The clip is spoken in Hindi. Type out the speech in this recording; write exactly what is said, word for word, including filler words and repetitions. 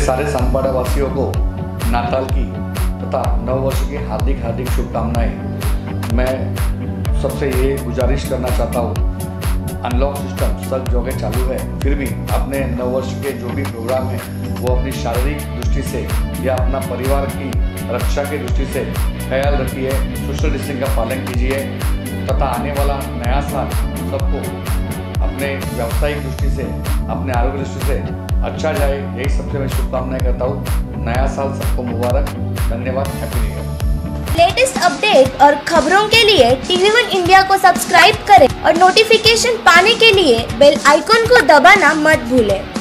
सारे सामपाड़ा वासियों को नाताल की तथा नव वर्ष की हार्दिक हार्दिक शुभकामनाएं। मैं सबसे ये गुजारिश करना चाहता हूँ, अनलॉक सिस्टम सब जगह चालू है, फिर भी अपने नव वर्ष के जो भी प्रोग्राम है वो अपनी शारीरिक दृष्टि से या अपना परिवार की रक्षा की दृष्टि से ख्याल रखिए, सोशल डिस्टेंसिंग का पालन कीजिए तथा आने वाला नया साल सबको अपने व्यावसायिक दृष्टि से, अपने आरोग्य दृष्टि से अच्छा जाए, यही सबसे मैं शुभकामनाएं करता हूँ। नया साल सबको मुबारक। धन्यवाद। Happy new year. Latest update और खबरों के लिए टीवी वन इंडिया को सब्सक्राइब करें और नोटिफिकेशन पाने के लिए बेल आइकॉन को दबाना मत भूलें।